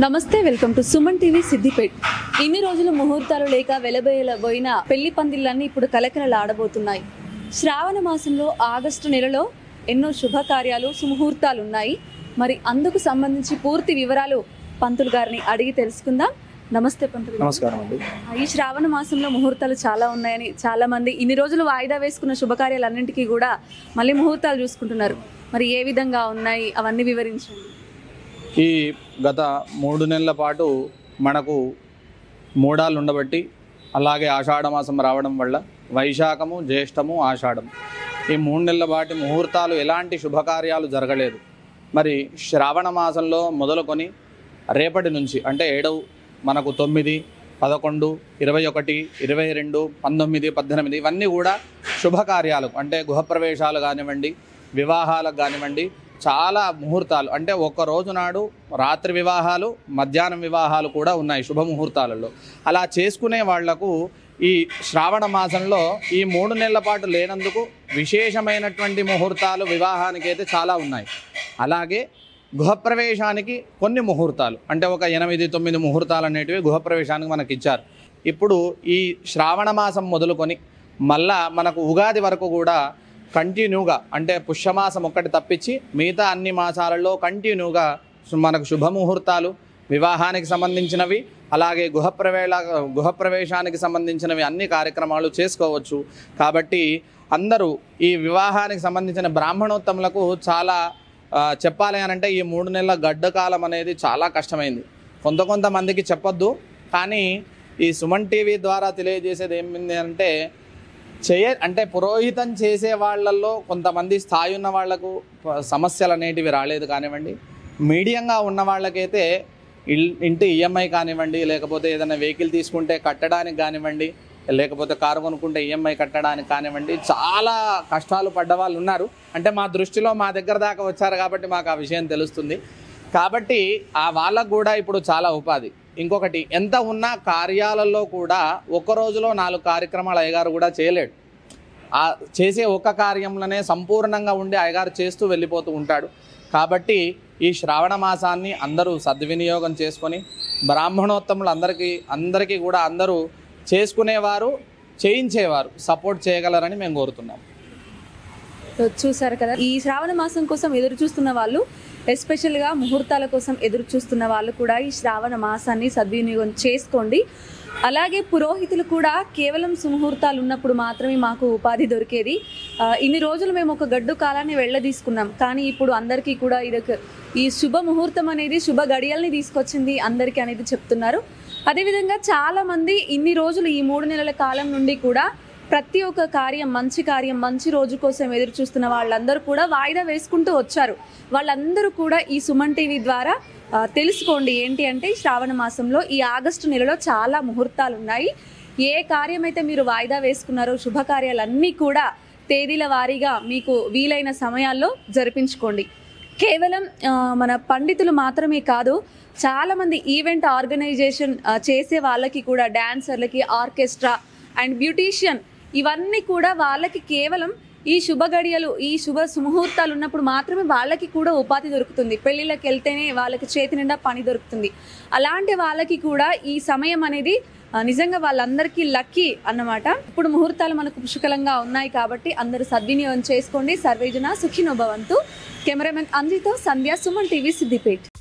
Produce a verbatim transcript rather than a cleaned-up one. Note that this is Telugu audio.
నమస్తే, welcome to Suman TV Siddipet. ఇన్ని రోజులు ముహూర్తాలు లేక వెలబోయిన పెళ్లి పందిళ్ళన్నీ ఇప్పుడు కలకలలు ఆడబోతున్నాయి. శ్రావణ మాసంలో ఆగస్టు నెలలో ఎన్నో శుభకార్యాలు సుముహూర్తాలు ఉన్నాయి. మరి అందుకు సంబంధించి పూర్తి వివరాలు పంతులు గారిని అడిగి తెలుసుకుందాం. నమస్తే పంతులు. నమస్కారం అండి. ఈ శ్రావణ మాసంలో ముహూర్తాలు చాలా ఉన్నాయని చాలా మంది ఇన్ని రోజులు వాయిదా వేసుకున్న శుభకార్యాలన్నింటికీ కూడా మళ్ళీ ముహూర్తాలు చూసుకుంటున్నారు. మరి ఏ విధంగా ఉన్నాయి అవన్నీ వివరించండి. ఈ గత మూడు నెలల పాటు మనకు మూడాలు ఉండబట్టి, అలాగే ఆషాఢ మాసం రావడం వల్ల వైశాఖము, జ్యేష్టము, ఆషాఢం ఈ మూడు నెలల పాటు ముహూర్తాలు ఎలాంటి శుభకార్యాలు జరగలేదు. మరి శ్రావణ మాసంలో మొదలుకొని రేపటి నుంచి అంటే ఏడవ మనకు తొమ్మిది, పదకొండు, ఇరవై ఒకటి, ఇరవై రెండు, పంతొమ్మిది, పద్దెనిమిది ఇవన్నీ కూడా శుభకార్యాలకు అంటే గృహప్రవేశాలు కానివ్వండి, వివాహాలకు కానివ్వండి చాలా ముహూర్తాలు అంటే ఒక్క రోజు నాడు రాత్రి వివాహాలు, మధ్యాహ్నం వివాహాలు కూడా ఉన్నాయి శుభముహూర్తాలలో. అలా చేసుకునే వాళ్లకు ఈ శ్రావణ మాసంలో ఈ మూడు నెలల పాటు లేనందుకు విశేషమైనటువంటి ముహూర్తాలు వివాహానికి అయితే చాలా ఉన్నాయి. అలాగే గృహప్రవేశానికి కొన్ని ముహూర్తాలు అంటే ఒక ఎనిమిది తొమ్మిది ముహూర్తాలు అనేటివి గృహప్రవేశానికి మనకి ఇచ్చారు. ఇప్పుడు ఈ శ్రావణ మాసం మొదలుకొని మళ్ళా మనకు ఉగాది వరకు కూడా కంటిన్యూగా అంటే పుష్యమాసం ఒక్కటి తప్పించి మిగతా అన్ని మాసాలలో కంటిన్యూగా మనకు శుభముహూర్తాలు, వివాహానికి సంబంధించినవి, అలాగే గృహప్రవేళ గృహప్రవేశానికి సంబంధించినవి అన్ని కార్యక్రమాలు చేసుకోవచ్చు. కాబట్టి అందరూ ఈ వివాహానికి సంబంధించిన బ్రాహ్మణోత్తములకు చాలా చెప్పాలి అని అంటే ఈ మూడు నెలల గడ్డ కాలం అనేది చాలా కష్టమైంది. కొంత కొంతమందికి చెప్పొద్దు, కానీ ఈ సుమన్ టీవీ ద్వారా తెలియజేసేది ఏమింది అంటే చేయ అంటే పురోహితం చేసే వాళ్ళల్లో కొంతమంది స్థాయి ఉన్న వాళ్లకు సమస్యలు అనేటివి రాలేదు కానివ్వండి, మీడియంగా ఉన్న వాళ్ళకైతే ఇంటి ఈఎంఐ కానివ్వండి, లేకపోతే ఏదైనా వెహికల్ తీసుకుంటే కట్టడానికి కానివ్వండి, లేకపోతే కారు కొనుక్కుంటే ఈఎంఐ కట్టడానికి కానివ్వండి చాలా కష్టాలు పడ్డ వాళ్ళు ఉన్నారు. అంటే మా దృష్టిలో మా దగ్గర దాకా వచ్చారు కాబట్టి మాకు ఆ విషయం తెలుస్తుంది. కాబట్టి ఆ వాళ్ళకు కూడా ఇప్పుడు చాలా ఉపాధి. ఇంకొకటి, ఎంత ఉన్నా కార్యాలలో కూడా ఒక్క రోజులో నాలుగు కార్యక్రమాలు అయ్యగారు కూడా చేయలేడు. ఆ చేసే ఒక్క కార్యంలోనే సంపూర్ణంగా ఉండి అయ్యగారు చేస్తూ వెళ్ళిపోతూ ఉంటాడు. కాబట్టి ఈ శ్రావణ మాసాన్ని అందరూ సద్వినియోగం చేసుకొని బ్రాహ్మణోత్తములు అందరికీ అందరికీ కూడా అందరూ చేసుకునేవారు, చేయించేవారు సపోర్ట్ చేయగలరని మేము కోరుతున్నాం. చూసారు కదా, ఈ శ్రావణ మాసం కోసం ఎదురు చూస్తున్న వాళ్ళు, ఎస్పెషల్గా ముహూర్తాల కోసం ఎదురు చూస్తున్న వాళ్ళు కూడా ఈ శ్రావణ మాసాన్ని సద్వినియోగం చేసుకోండి. అలాగే పురోహితులు కూడా కేవలం సుముహూర్తాలు ఉన్నప్పుడు మాత్రమే మాకు ఉపాధి దొరికేది. ఇన్ని రోజులు మేము ఒక గడ్డు కాలాన్ని వెళ్ళదీసుకున్నాం, కానీ ఇప్పుడు అందరికీ కూడా ఇదొక ఈ శుభ ముహూర్తం అనేది శుభ గడియల్ని తీసుకొచ్చింది అందరికీ అనేది చెప్తున్నారు. అదేవిధంగా చాలామంది ఇన్ని రోజులు ఈ మూడు నెలల కాలం నుండి కూడా ప్రతి ఒక్క కార్యం, మంచి కార్యం, మంచి రోజు కోసం ఎదురు చూస్తున్న వాళ్ళందరూ కూడా వాయిదా వేసుకుంటూ వచ్చారు. వాళ్ళందరూ కూడా ఈ సుమన్ టీవీ ద్వారా తెలుసుకోండి. ఏంటి అంటే శ్రావణ మాసంలో ఈ ఆగస్టు నెలలో చాలా ముహూర్తాలు ఉన్నాయి. ఏ కార్యం అయితే మీరు వాయిదా వేసుకున్నారో శుభకార్యాలన్నీ కూడా తేదీల వారీగా మీకు వీలైన సమయాల్లో జరిపించుకోండి. కేవలం మన పండితులు మాత్రమే కాదు, చాలామంది ఈవెంట్ ఆర్గనైజేషన్ చేసే వాళ్ళకి కూడా, డాన్సర్లకి, ఆర్కెస్ట్రా అండ్ బ్యూటీషియన్ ఇవన్నీ కూడా వాళ్ళకి కేవలం ఈ శుభ గడియలు, ఈ శుభ సుముహూర్తాలు ఉన్నప్పుడు మాత్రమే వాళ్ళకి కూడా ఉపాధి దొరుకుతుంది. పెళ్ళిళ్ళకి వెళ్తేనే వాళ్ళకి చేతి నిండా పని దొరుకుతుంది. అలాంటి వాళ్ళకి కూడా ఈ సమయం అనేది నిజంగా వాళ్ళందరికీ లక్కీ అన్నమాట. ఇప్పుడు ముహూర్తాలు మనకు పుష్కలంగా ఉన్నాయి కాబట్టి అందరూ సద్వినియోగం చేసుకోండి. సర్వేజన సుఖినో భవంతు. కెమెరామెన్ అంజితో సంధ్య, సుమన్ టీవీ సిద్దిపేట్.